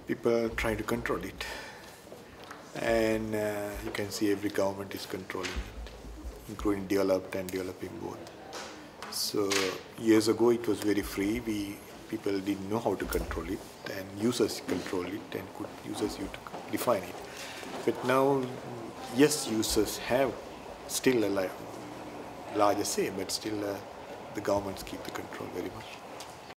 people try to control it. And you can see every government is controlling it, including developed and developing both. So years ago it was very free. People didn't know how to control it, and users control it, and users used to define it. But now, yes, users have still a larger say, but still the governments keep the control very much.